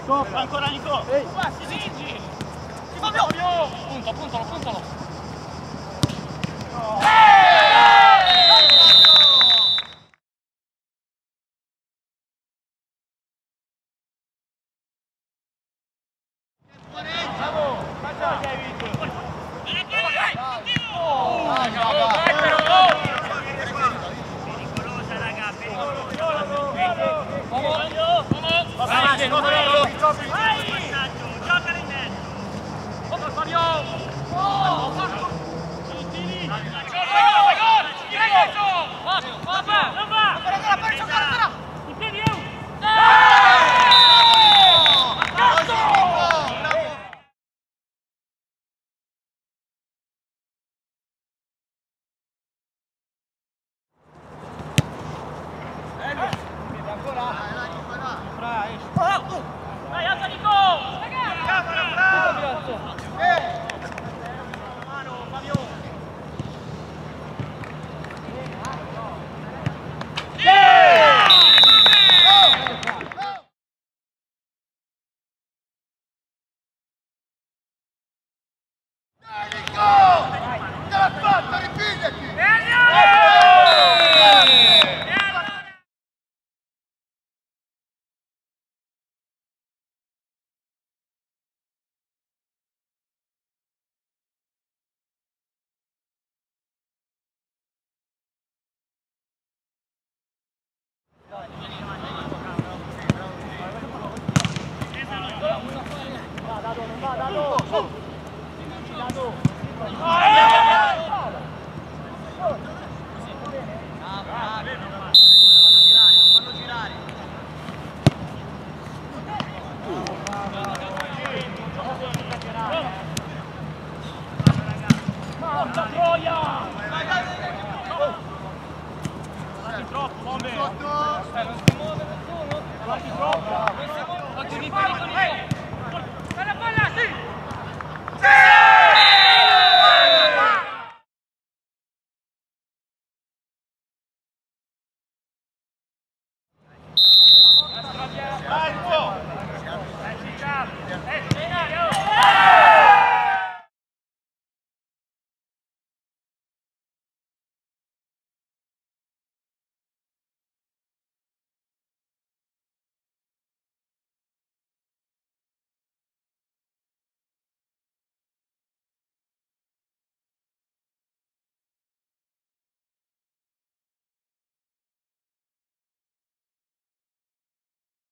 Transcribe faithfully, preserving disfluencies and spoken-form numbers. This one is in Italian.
Nico. Ancora Nico. Ehi. Si vinci. Si fa più. Punto, puntalo, puntalo. Bravo. Faccia che hai vinto. Pericolosa raga, pericolosa. Vai, vai, Giocala in mezzo. oh, Fabio! Oh! Sottili! Gol! Gol! Diretto! Fabio, Fabio! Non va! Ancora, ancora, poi giocare, ancora! In piedi, oh! Dai, alza Nico! Mano, Fabio! Ce l'ha fatta, ripigliati! Porca troia! Guardi troppo, Bombe! Eh, non si muove nessuno! Guardi troppo! Guardi, pericoli!